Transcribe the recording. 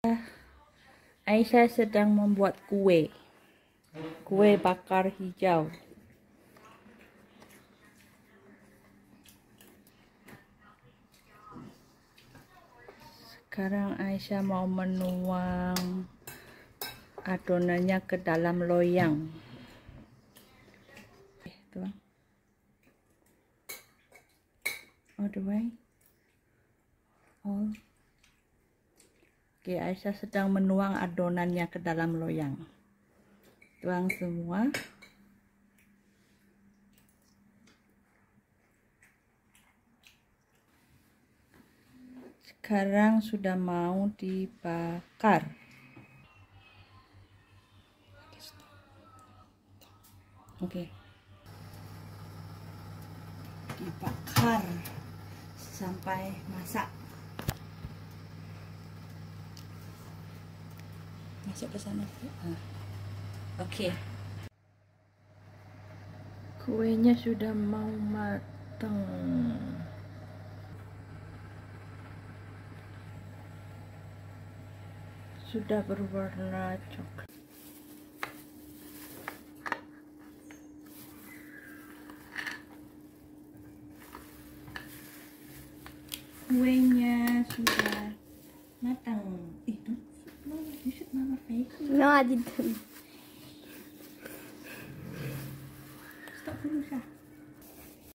Aisyah sedang membuat kue bakar hijau. Sekarang Aisyah mau menuang adonannya ke dalam loyang. Tuang. All the way. All. Oke, Aisyah sedang menuang adonannya ke dalam loyang. Tuang semua. Sekarang sudah mau dibakar. Oke. Dibakar sampai masak. Masuk ke sana. Oke. Kuenya sudah mau matang. Sudah berwarna coklat. Kuenya sudah matang. No, you should mama face. No, I didn't. Stop dulu, Syah.